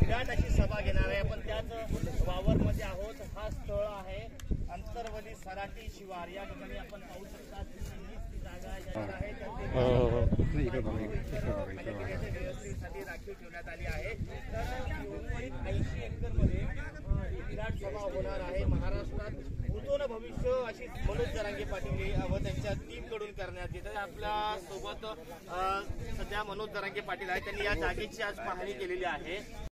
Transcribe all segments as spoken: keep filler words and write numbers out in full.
विराट अशी सभा घेणार आहे। आपण त्याच वावरमध्ये आहोत। हा स्थळ आहे अंतरवली सराटी शिवार। या ठिकाणी आपण पाहू शकता ती जागा आहे व्यवस्थेसाठी राखीव ठेवण्यात आली आहे। तर ऐंशी एकर मध्ये विराट सभा होणार आहे। महाराष्ट्रात उज्ज्वल भविष्य अशी मनोज जरांगे पाटील व त्यांच्या टीम कडून करण्यात येत आहे। आपल्या सोबत सध्या मनोज जरांगे पाटील आहेत। त्यांनी या जागेची आज पाहणी केलेली आहे।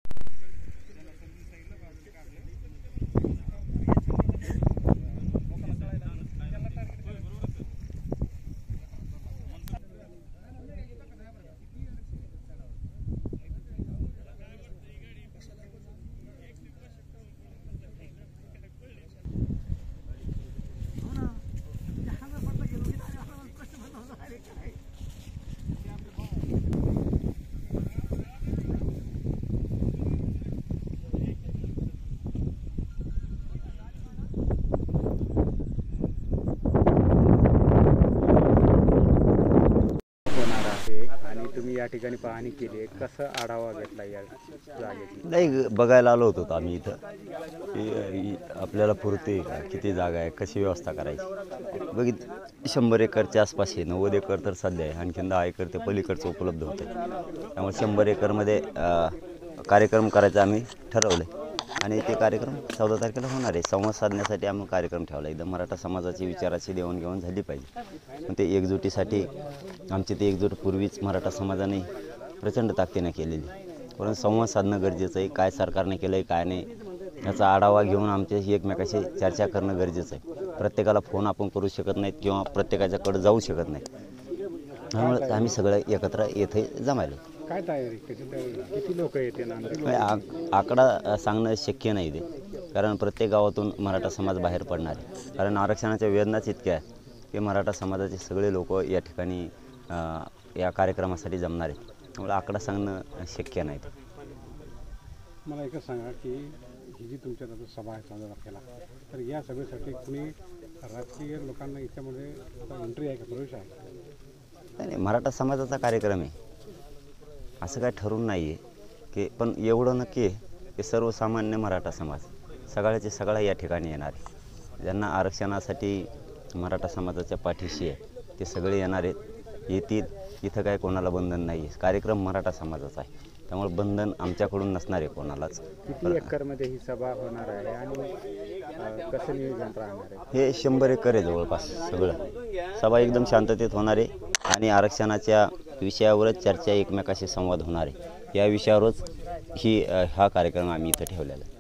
तुम्ही या ठिकाणी पाहणी केली, कसं आढावा घेतला या जागेची? नाही, बघायला आलो होतो आम्ही इथं की आपल्याला पुरते का, किती जागा आहे, कशी व्यवस्था करायची। बघित शंभर एकरच्या आसपास आहे, नव्वद एकर तर सध्या आहे, आणखीन दहा एकर ते पलीकडचं उपलब्ध होतं। त्यामुळे शंभर एकरमध्ये कार्यक्रम करायचा आम्ही ठरवलं आणि ते कार्यक्रम चौदा तारखेला होणार आहे। संवाद साधण्यासाठी आम्ही कार्यक्रम ठेवला। एकदम मराठा समाजाची विचाराची देवाणघेवाण झाली पाहिजे। पण ते एकजुटीसाठी आमची ती एकजूट पूर्वीच मराठा समाजाने प्रचंड ताकदीने केलेली, परंतु संवाद साधणं गरजेचं आहे। काय सरकारने केलं आहे काय नाही याचा आढावा घेऊन आमच्याशी एकमेकाशी चर्चा करणं गरजेचं आहे। प्रत्येकाला फोन आपण करू शकत नाहीत किंवा प्रत्येकाच्याकडे जाऊ शकत नाही। त्यामुळे आम्ही सगळं एकत्र येथे जमायलो। काय तयारी, किती लोक येते? आकडा सांगणं शक्य नाही ते, कारण प्रत्येक गावातून मराठा समाज बाहेर पडणार आहे। कारण आरक्षणाच्या वेदनाच इतक्या आहे की मराठा समाजाचे सगळे लोक या ठिकाणी या कार्यक्रमासाठी जमणार आहेत। त्यामुळे आकडा सांगणं शक्य नाही। मला एकच सांगा की ही जी तुमच्या आता सभा आहे चौदा तारखेला, तर या सभेसाठी कुणी राजकीय लोकांना याच्यामध्ये एंट्री आहे का, प्रवेश आहे? नाही, मराठा समाजाचा कार्यक्रम आहे, असं काय ठरून नाही आहे की, पण एवढं नक्की आहे की सर्वसामान्य मराठा समाज सगळ्याचे सगळा या ठिकाणी येणार आहे। ज्यांना आरक्षणासाठी मराठा समाजाच्या पाठीशी आहे ते सगळे येणार आहेत, येतील। इथं काय कोणाला बंधन नाही आहे, कार्यक्रम मराठा समाजाचा आहे, त्यामुळे बंधन आमच्याकडून नसणार आहे कोणालाच। किती एकरमध्ये ही सभा होणार आहे आणि कसं नियोजन राहणार आहे? हे शंभर एकर आहे जवळपास सगळं। सभा एकदम शांततेत होणार आहे आणि आरक्षणाच्या विषयावरच चर्चा, एकमेकाशी संवाद होणार आहे। या विषयावरच ही हा कार्यक्रम आम्ही इथं ठेवलेला आहे।